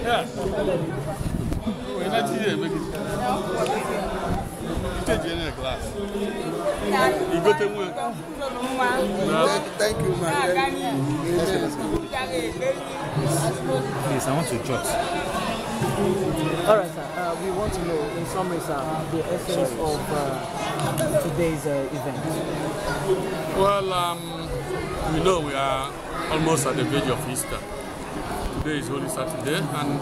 Yeah. We're not here, make it. Take you in a class. You go to work. Thank you, man. Please, I want to jot. All right, sir. We want to know, in summary, sir, the essence of today's event. Well, we know we are almost at the verge of Easter. Today is Holy Saturday, and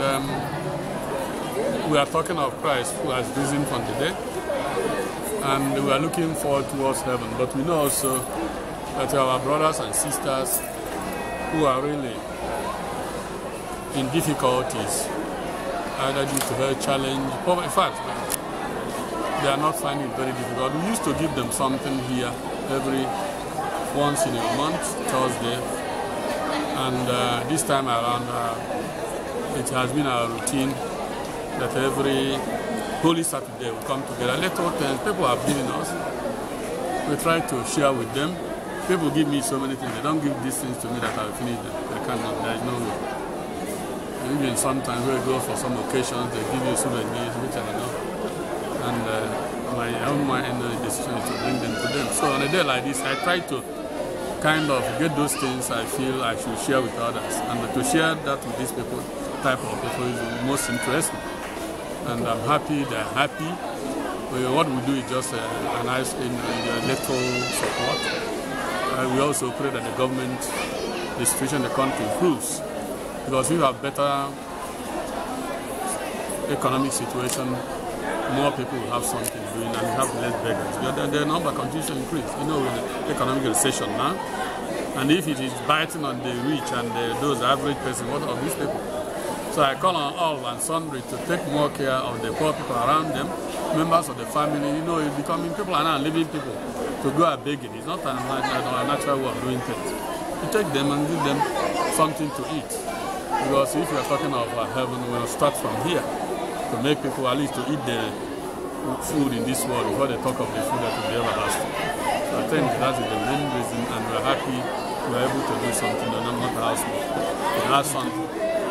we are talking of Christ who has risen from the dead, and we are looking forward towards heaven. But we know also that our brothers and sisters who are really in difficulties, either due to health challenge, or in fact, they are not finding it very difficult. We used to give them something here every once in a month, Thursday, and this time around it has been our routine that every Holy Saturday we come together. Little things people have given us, we try to share with them. People give me so many things, they don't give these things to me that I'll finish them. They cannot, there is no way. Even sometimes we go for some occasions, they give you souvenirs, which I know. And my own mind decision is to bring them to them. So on a day like this, I try to kind of get those things I feel I should share with others. And to share that with these people, type of people, is most interesting. And I'm happy, they're happy. What we do is just a nice electoral support. We also pray that the government, the situation in the country improves. Because if we have better economic situation, more people will have something doing, and we have less beggars. The number continues to increase. You know, with the economic recession now, and if it is biting on the rich and those average person, what of these people? So I call on all and sundry to take more care of the poor people around them, members of the family. You know, it's becoming, people are now leaving people to go and begging. It's not a natural way of doing things. You take them and give them something to eat. Because if you are talking of heaven, we will start from here to make people at least to eat the food in this world before they talk of the food that will be everlasting. So I think that is the main reason, and we're happy we're able to do something that not the house. We have something.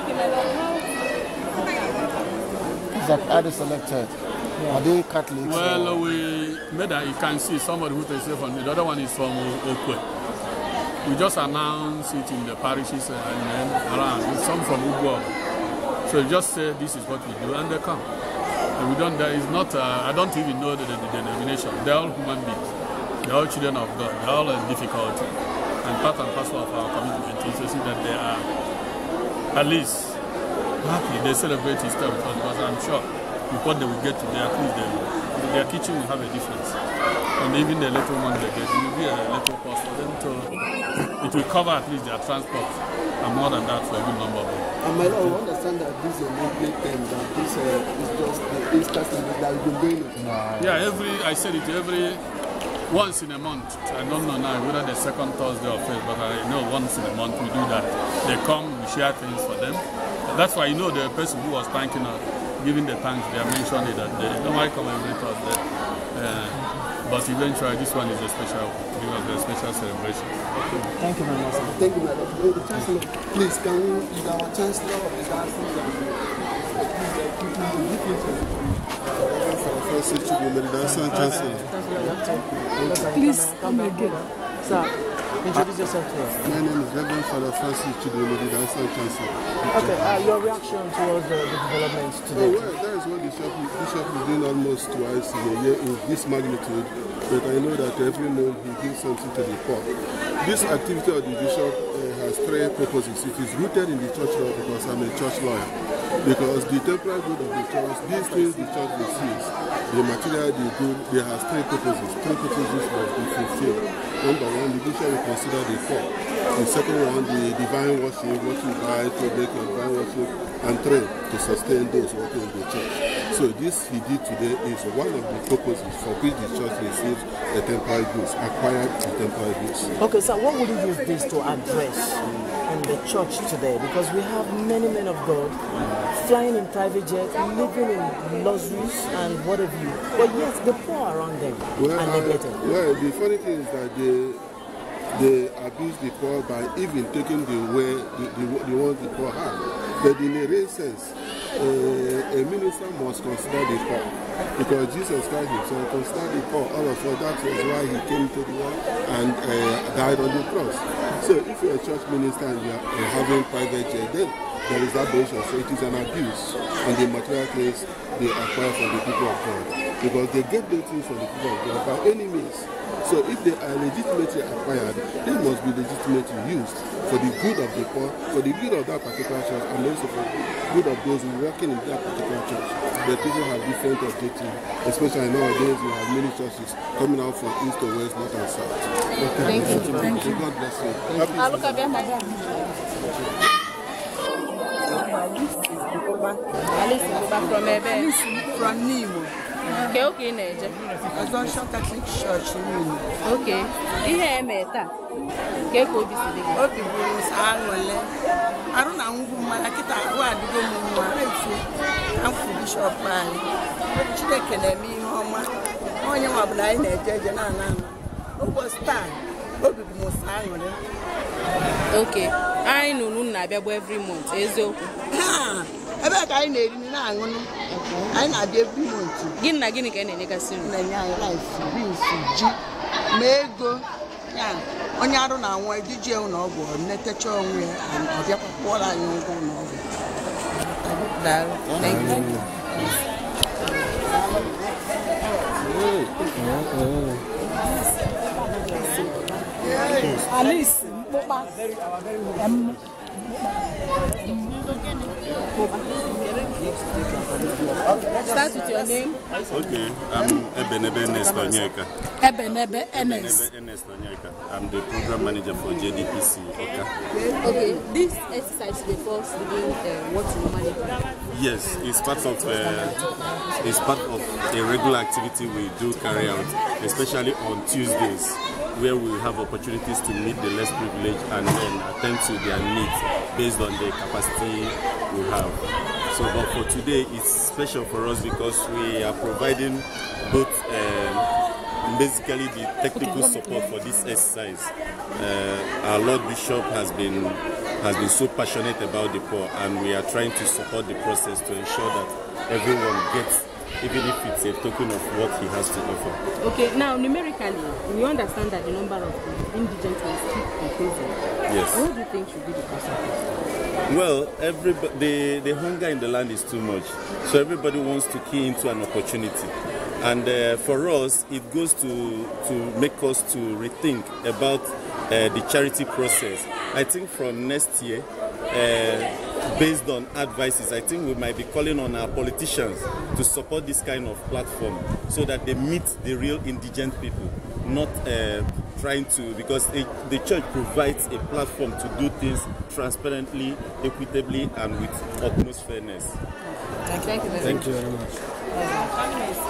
Are they selected? Yeah. Are they Catholics? Well, we made that you can see somebody who is from the other one is from Okwe. We just announced it in the parishes around. Some from Ugbo. So you just say this is what we do, and they come. And we don't. There is not. I don't even know the denomination. They're all human beings. They're all children of God. They're all in difficulty. And part and parcel of our commitment is to see that they are at least happy. They celebrate Easter with us, because I'm sure before they will get to their at least their kitchen will have a difference. And even the little one they get, it will be a little cost for them to. It will cover at least their transport, and more than that for a good number of them. And my Lord, I understand that this is a monthly thing, that this is just the Easter service that you've been doing. Yeah, I said it every once in a month. I don't know now whether the second Thursday or first, but I know once in a month we do that. They come, we share things for them. That's why you know the person who was thanking us, giving the thanks, they are mentioning it that they don't like come every Thursday. But eventually this one is a special, because a special celebration. Okay. Thank you very much. Thank you, madam. Chancellor, please, can we, with our Chancellor of the Diocese please come again. Sir, introduce yourself to us. My name is Reverend Father Francis Chidwele, the Diocese Chancellor. Okay, your reaction towards the developments today? Oh, well, that is what the Bishop is doing almost twice in a year in this magnitude, but I know that every month he gives something to the poor. This activity of the Bishop has three purposes. It is rooted in the church law, because I'm a church lawyer. Because the temporal good of the church, these things the church receives, the material, the good, they have three purposes. Three purposes must be fulfilled. Number one, the Bishop will consider the poor. The second one, the divine worship, what you buy to make your divine worship, and three, to sustain those working in the church. So this he did today is one of the purposes for which the church receives the temporal goods, acquired the temporal goods. Okay, so what would you use this to address in the church today? Because we have many men of God flying in private jets, living in luxuries and whatever you, but yet the poor around them are neglected. Well, the funny thing is that they abuse the poor by even taking the way the ones the poor have. But in a real sense, a minister must consider the poor, because Jesus Christ himself considered the poor. All of us, that was why he came to the world and died on the cross. So if you're a church minister and you're having private jet, then there is that position. So it is an abuse on the material things they acquire from the people of God, because they get those things from the people of God by any means. So if they are legitimately acquired, they must be legitimately used for the good of the poor, for the good of that particular church, and also for the good of those working in that particular church. But people have different objectives, especially nowadays we have many churches coming out from east to west, north and south. Okay. Thank you. Thank you. God bless you. Alice from Ebe. From Nimo. Okay, Neja. Assumption Catholic Church Nimo. Okay. Ihe emeta. Ke ko bi sidi. Obi buru sangole. Aru na ngwu mara kita wa adigo mu nwa. Amfu bishop anyị. Chineke na-eme ihe ọma. Onye nwa bụla anyị na-ejeje na ana. Ụbọchị taa obi bụ sangole. Okay. Anyị nunu na-abịa bụ every month. Eziokwu. Ebe ka anyị na-eri na-aṅụ. Anyị na-abịa every month. Gịnị na gịnị ka ị na-enyegasị unu? Na-enye anyị rice, beans, ji, ma ego. Ya, onye arụ na nwa ejije ụlọ ọgwụ netecha onwe ya ọ bịakwa kwụọrọ anyị ụgwọ ụlọ ọgwụ. Daalụ. Thank you. Alice, Mkpụkpa. Start with your name. Okay, I'm Ebenebe Ernest Onyeka. Ebenebe Ernest. Ernest Onyeka. I'm the program manager for JDPC. Okay, this exercise before doing what you normally do. Yes, it's part of a regular activity we do carry out, especially on Tuesdays, where we have opportunities to meet the less privileged and then attend to their needs based on the capacity we have. So, but for today, it's special for us because we are providing both basically the technical support for this exercise. Our Lord Bishop has been so passionate about the poor, and we are trying to support the process to ensure that everyone gets, even if it's a token of what he has to offer. Okay, now numerically, we understand that the number of indigent ones keep increasing. Yes. What do you think should be the cause of this? Well, the hunger in the land is too much, so everybody wants to key into an opportunity. And for us, it goes to make us to rethink about the charity process. I think from next year, based on advices, I think we might be calling on our politicians to support this kind of platform so that they meet the real indigent people, not trying to, because the church provides a platform to do things transparently, equitably, and with utmost fairness. Thank you very much. Thank you very much.